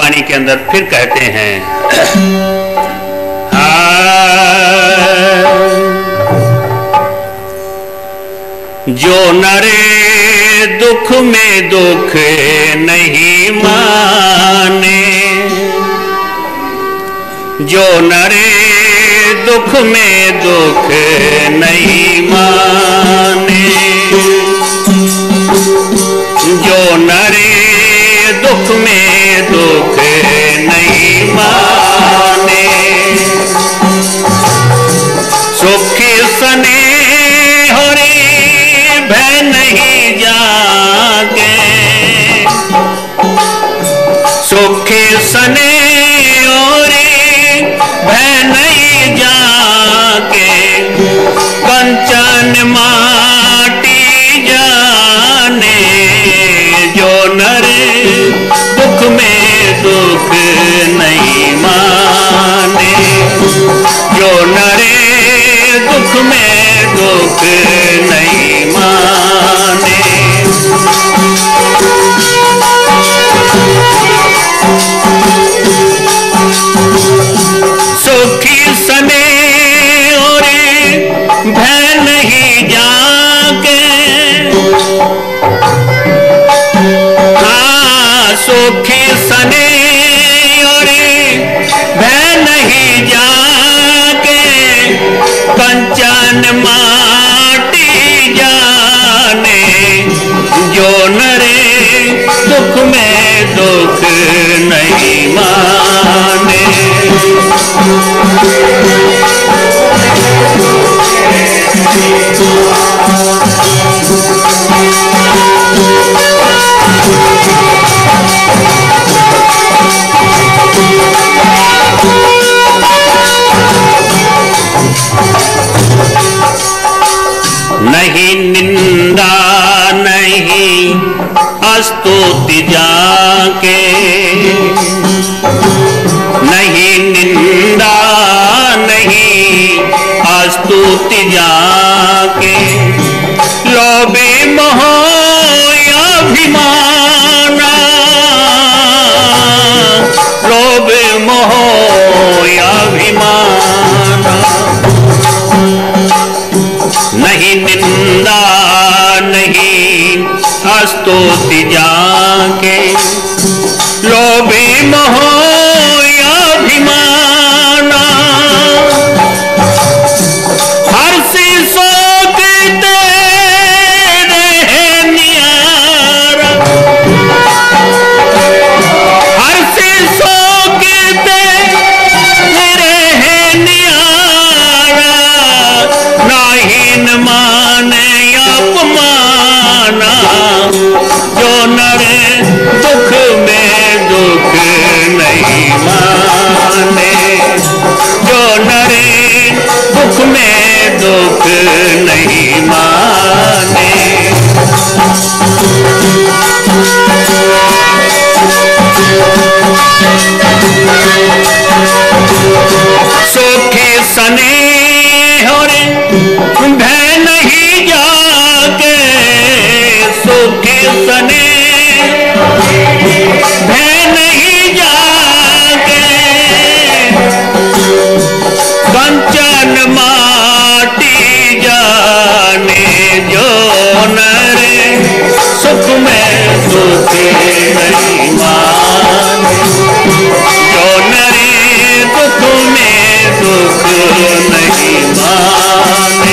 कहानी के अंदर फिर कहते हैं, जो नरे दुख में दुख नहीं माने, जो नरे दुख में दुख नहीं माने, जो नरे दुख में दुख नहीं माने, सुखी सने होरे भय नहीं जागे, सुखी सने होरे भय नहीं जागे, कंचन माटी जाने, जो नरे दुख में दुख नहीं माने, जो नरे दुख में दुख नहीं माने। सुखी सने और भय नहीं जाके, सुखी सने और भय नहीं जाके, कंचन माटी जाने, जो नरे दुख में दुख नहीं माने। नहीं निंदा नहीं स्तुति जाके, नहीं निंदा नहीं स्तुति जाके, लोभे मोह अभिमाना, लोभे मोह अभिमाना, नहीं निंदा नहीं स्तुति जाके, लोभे मोह अभिमाना, हर्ष शोक तेरे न्यारा, हर्ष शोक तेरे न्यारा, नाहीन माने अपमाना, जो नरे दुख में दुख नहीं माने, जो नरे दुख में दुख नहीं माने। सुखी सने होरे भय नहीं जाके, सुखी सने भय नहीं जाके, कंचन माटी जाने, जो नरे सुख में दुख नहीं माने, जो नरे दुख में दुख नहीं माने।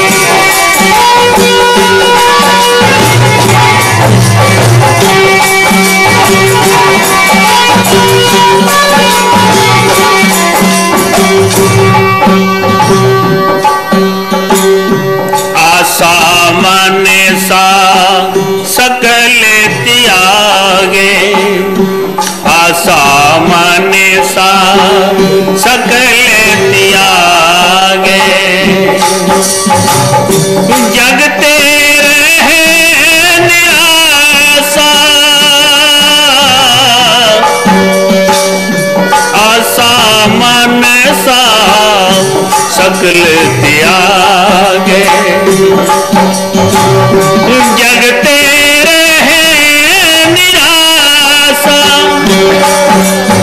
आशा मन सा सकल त्यागे, आशा मन सा सकल त्यागे, जगते रहे निराशा, आशा मन सा सकल त्यागे, जगते रहे निराशा,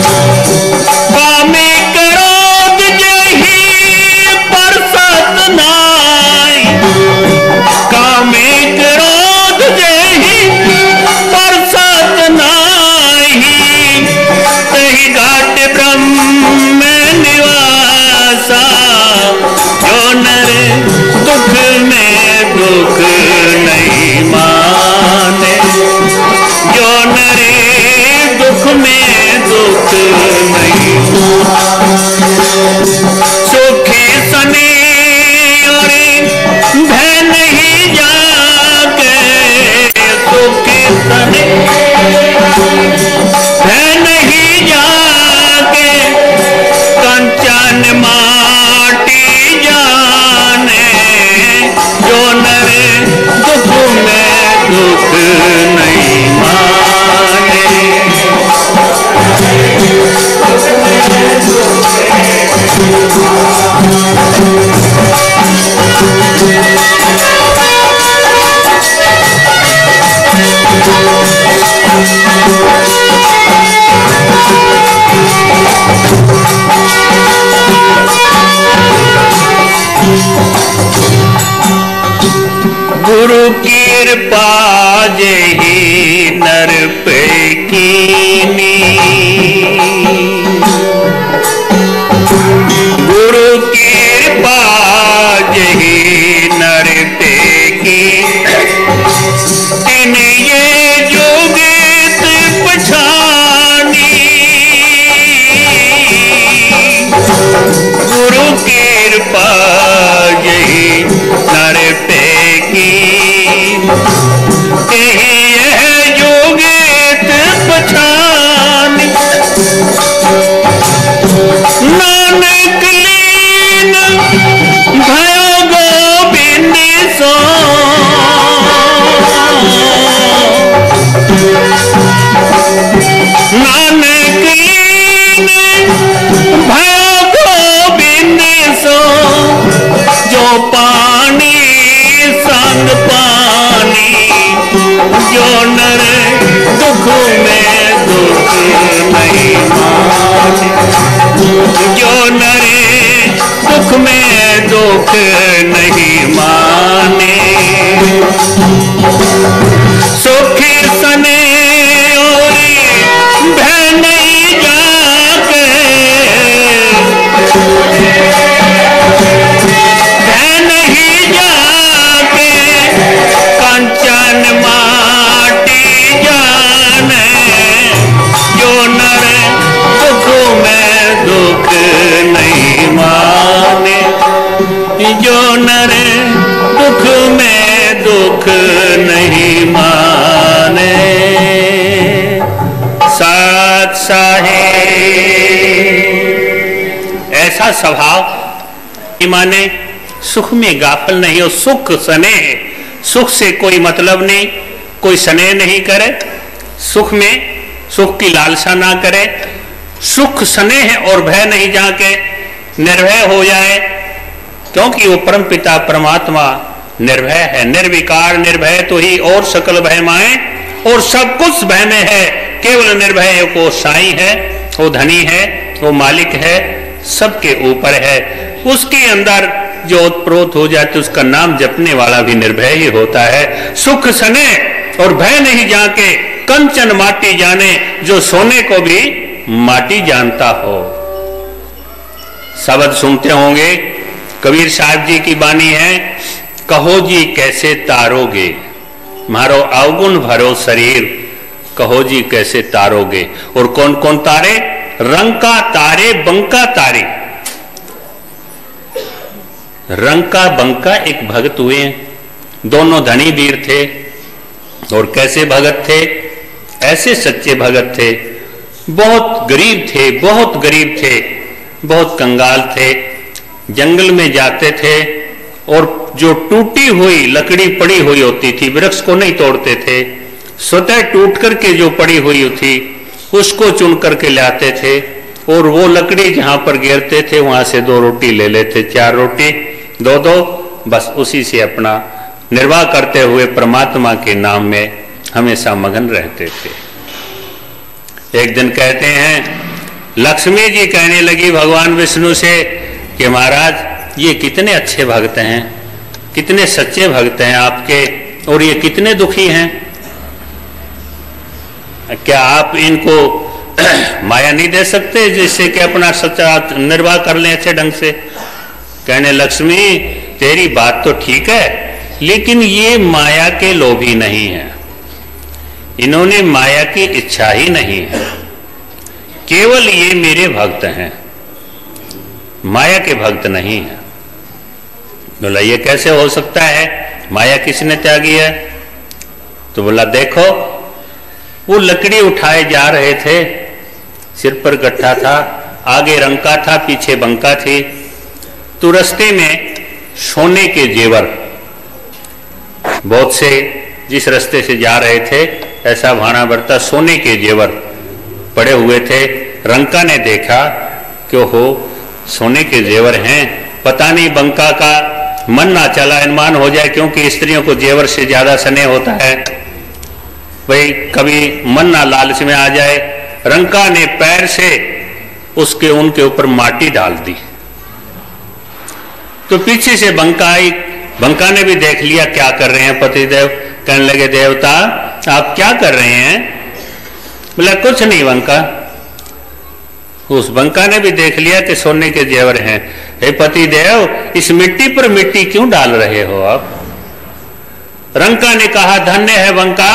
नहीं। सुखी सने और भय नहीं जाके, सुखी सने भय नहीं जाके, कंचन माटी जाने, जो नर दुख में दुख नहीं माने। गुरु कृपा जेहि नर पे कीनी, गुरु कृपा जेहि नर पे कीनी, तिन्हें ये जोगित पछानी। गुरु कृपा जेहि नर पे योगित पछानी। नानक लीन भयो गोबिंद सो, नानक लीन भयो गोबिंद सो, जो पानी संग पानी, जो नर दुख में दुख नहीं माने, जो नर दुख में दुख नहीं माने। सुखी सने और भय नहीं जाके, भय नहीं जाके, कंचन माटी जाने, जो नर दुख में दुख नहीं माने, जो नर दुख में दुख नहीं माने। सत साहिब ऐसा स्वभाव माने, सुख में गाफल नहीं हो, सुख सने, सुख से कोई मतलब नहीं, कोई स्नेह नहीं करे, सुख में सुख की लालसा ना करे, सुख स्नेह और भय नहीं जाके निर्भय हो जाए, क्योंकि वो परम पिता परमात्मा निर्भय है, निर्विकार निर्भय तो ही और सकल भय माए, और सब कुछ भय में है, केवल निर्भय को साई है, वो धनी है, वो मालिक है, सबके ऊपर है। उसके अंदर जो उत्प्रोत हो जाते उसका नाम जपने वाला भी निर्भय ही होता है। सुख सने और भय नहीं जाके, कंचन माटी जाने, जो सोने को भी माटी जानता हो। शब्द सुनते होंगे, कबीर साहब जी की बानी है, कहो जी कैसे तारोगे, मारो अवगुण भरो शरीर, कहो जी कैसे तारोगे। और कौन कौन तारे? रंका तारे बंका तारे। रंका बंका एक भगत हुए हैं, दोनों धनी वीर थे। और कैसे भगत थे? ऐसे सच्चे भगत थे, बहुत गरीब थे, बहुत गरीब थे, बहुत कंगाल थे। जंगल में जाते थे और जो टूटी हुई लकड़ी पड़ी हुई होती थी, वृक्ष को नहीं तोड़ते थे, स्वतः टूट करके जो पड़ी हुई थी उसको चुन करके लाते थे, और वो लकड़ी जहां पर गिरते थे वहां से 2 रोटी ले लेते, 4 रोटी 2-2, बस उसी से अपना निर्वाह करते हुए परमात्मा के नाम में हमेशा मगन रहते थे। एक दिन कहते हैं, लक्ष्मी जी कहने लगी भगवान विष्णु से कि महाराज ये कितने अच्छे भक्त हैं, कितने सच्चे भक्त हैं आपके, और ये कितने दुखी हैं, क्या आप इनको माया नहीं दे सकते जिससे कि अपना सच्चा निर्वाह कर लें अच्छे ढंग से? कहने लक्ष्मी तेरी बात तो ठीक है, लेकिन ये माया के लोभी नहीं है, इन्होंने माया की इच्छा ही नहीं है, केवल ये मेरे भक्त हैं, माया के भक्त नहीं है। बोला ये कैसे हो सकता है, माया किसने त्यागी है? तो बोला देखो, वो लकड़ी उठाए जा रहे थे, सिर पर गट्ठा था, आगे रंका था, पीछे बंका थी। तो रास्ते में सोने के जेवर, बहुत से जिस रास्ते से जा रहे थे ऐसा भाना बरता सोने के जेवर पड़े हुए थे। रंका ने देखा कि हो सोने के जेवर हैं, पता नहीं बंका का मन ना चला, अनुमान हो जाए, क्योंकि स्त्रियों को जेवर से ज्यादा स्नेह होता है, भाई कभी मन ना लालच में आ जाए। रंका ने पैर से उसके उनके ऊपर माटी डाल दी। तो पीछे से बंका आई, बंका ने भी देख लिया क्या कर रहे हैं पतिदेव। कहने लगे देवता आप क्या कर रहे हैं? बोला कुछ नहीं बंका। उस बंका ने भी देख लिया कि सोने के जेवर हैं। हे पतिदेव इस मिट्टी पर मिट्टी क्यों डाल रहे हो आप? रंका ने कहा धन्य है बंका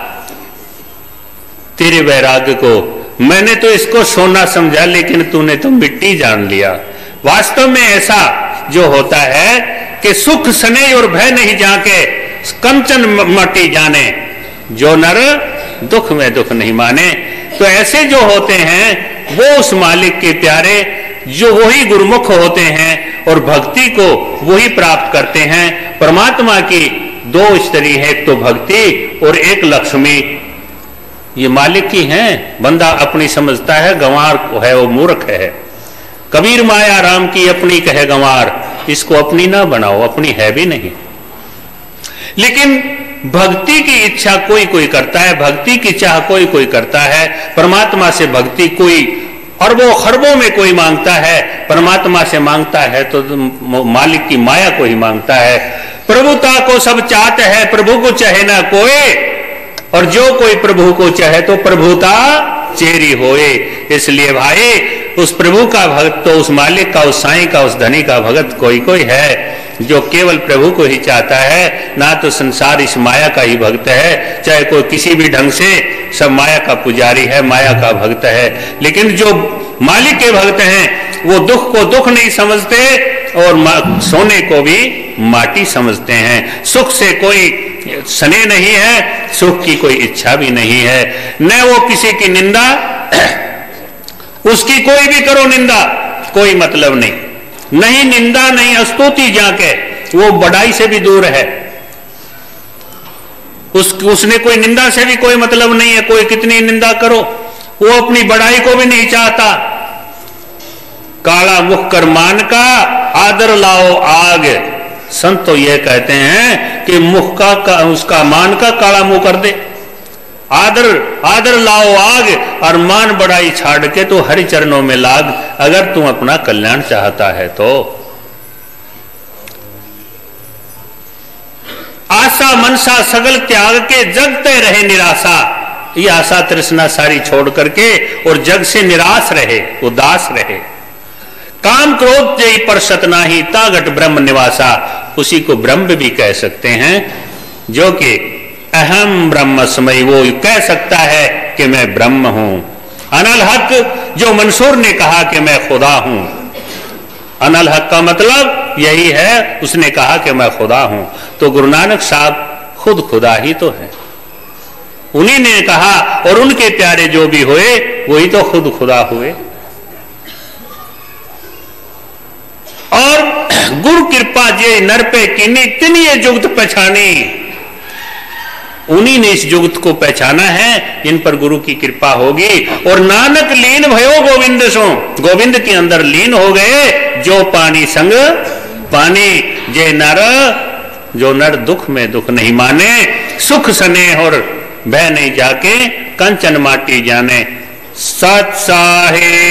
तेरे वैराग्य को, मैंने तो इसको सोना समझा लेकिन तूने तो मिट्टी जान लिया। वास्तव में ऐसा जो होता है कि सुख स्नेह और भय नहीं जाके कंचन माटी जाने, जो नर दुख में दुख नहीं माने। तो ऐसे जो होते हैं वो उस मालिक के प्यारे, जो वही गुरुमुख होते हैं और भक्ति को वही प्राप्त करते हैं। परमात्मा की दो स्त्री है, एक तो भक्ति और एक लक्ष्मी, ये मालिक की हैं। बंदा अपनी समझता है, गंवार है वो मूर्ख है। कबीर माया राम की अपनी कहे गंवार, इसको अपनी ना बनाओ, अपनी है भी नहीं। लेकिन भक्ति की इच्छा कोई कोई करता है, भक्ति की चाह कोई कोई करता है। परमात्मा से भक्ति कोई अरबों खरबों में कोई मांगता है, परमात्मा से मांगता है तो मालिक की माया को ही मांगता है। प्रभुता को सब चाहते हैं, प्रभु को चाहे ना कोई, और जो कोई प्रभु को चाहे तो प्रभुता चेरी होए। इसलिए भाई उस प्रभु का भक्त तो उस मालिक का, उस साईं का, उस धनी का भक्त कोई कोई है जो केवल प्रभु को ही चाहता है, ना तो संसार इस माया का ही भक्त है। चाहे कोई किसी भी ढंग से, सब माया का पुजारी है, माया का भक्त है। लेकिन जो मालिक के भक्त हैं वो दुख को दुख नहीं समझते और सोने को भी माटी समझते हैं। सुख से कोई स्नेह नहीं है, सुख की कोई इच्छा भी नहीं है। न वो किसी की निंदा, उसकी कोई भी करो निंदा, कोई मतलब नहीं, नहीं निंदा नहीं स्तुति, जाके वो बड़ाई से भी दूर है। उसने कोई निंदा से भी कोई मतलब नहीं है, कोई कितनी निंदा करो, वो अपनी बड़ाई को भी नहीं चाहता। काला मुख कर मान का आदर लाओ आग, संत तो यह कहते हैं कि मुख का उसका मान का काला मुंह कर दे, आदर लाओ आग, और मान बड़ाई छाड़ के तो हरि चरणों में लाग, अगर तुम अपना कल्याण चाहता है तो। आशा मनसा सगल त्याग के जगते रहे निराशा, ये आशा तृष्णा सारी छोड़ करके और जग से निराश रहे, उदास रहे। काम क्रोध जय पर सतनाही तागट ब्रह्म निवासा, उसी को ब्रह्म भी कह सकते हैं, जो कि अहम ब्रह्मस्मय, वो कह सकता है कि मैं ब्रह्म हूं। अनल हक जो मंसूर ने कहा कि मैं खुदा हूं, अनल हक का मतलब यही है, उसने कहा कि मैं खुदा हूं। तो गुरु नानक साहब खुद खुदा ही तो है, उन्हीं ने कहा, और उनके प्यारे जो भी हुए वही तो खुद खुदा हुए। और गुरु कृपा जे नर पे कीनी तिनी ये जुगत पहचानी, उन्हीं ने इस जुगत को पहचाना है जिन पर गुरु की कृपा होगी। और नानक लीन भयो गोविंद सो, गोविंद के अंदर लीन हो गए, जो पानी संग पानी, जे नर जो नर दुख में दुख नहीं माने, सुख स्नेह और भय नहीं जाके कंचन माटी जाने। सत साहे